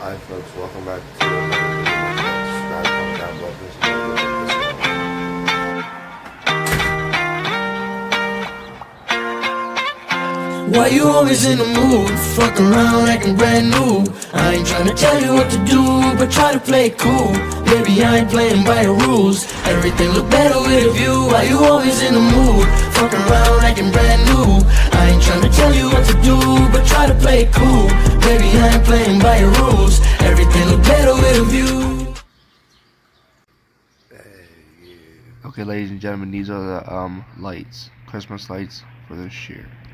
Hi folks, welcome back to another video. Subscribe, comment down below, please. Why you always in the mood? Fuck around acting brand new. I ain't tryna tell you what to do, but try to play it cool. Baby, I ain't playing by the rules. Everything look better with a view. Why you always in the mood? Fuck around acting brand new. I ain't tryna tell you what to do, but try to play it cool. Baby, I ain't playing by the rules. Everything look better with a view. Okay, ladies and gentlemen, these are the lights, Christmas lights for this year.